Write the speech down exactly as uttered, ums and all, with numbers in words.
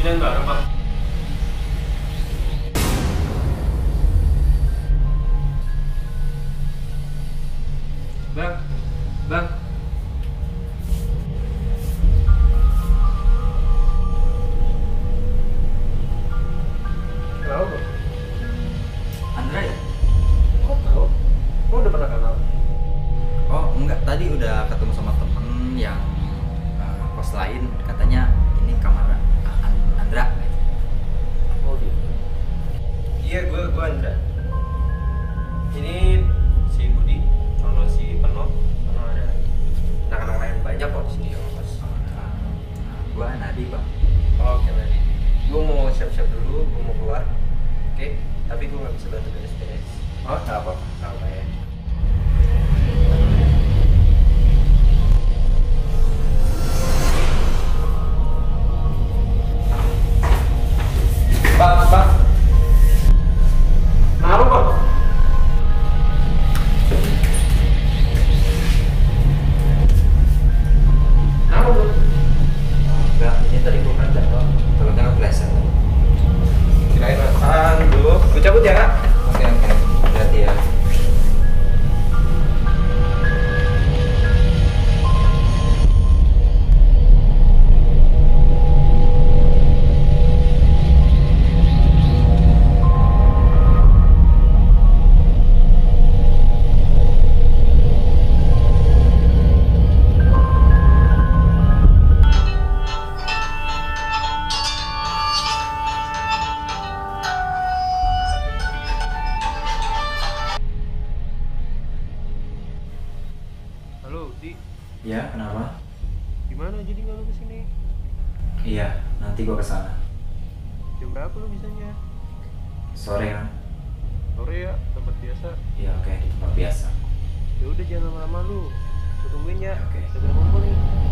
Pilihan bareng, Bang. Bang, Bang. Kenapa, Bang? Andra ya? Kok tahu? Lo udah pernah kenal? Oh enggak, tadi udah ketemu sama temen yang uh, kos lain, katanya ini kamar uh, An- Andra. Oh gitu. Iya, gue gue Andra. Ini si Budi, kalau si Peno, Peno ada anak-anak lain banyak kok di sini ya, Mas. Uh, gua Nadi bang. Oke, Nadi. Gue mau siap-siap dulu, gue mau keluar. Oke, tapi gue nggak bisa bantu beres-beres. Oh nggak apa-apa, nggak apa ya. Bang, bang. Kenapa, Bang? Kenapa, Bang? Enggak, ini tadi gua kerja doang. Takutnya kepleset. Kirain apaan, dulu. Gue cabut ya, Kak. Oke oke, berarti ya. Halo, Di. Ya kenapa? Gimana jadi nggak lu kesini? Iya, nanti gua kesana. Jam berapa lu bisanya? Sore kan? Sore ya, tempat biasa. Iya oke, di tempat biasa. Ya udah jangan lama-lama lu. Gue tungguin ya. Oke. Udah ngumpul nih.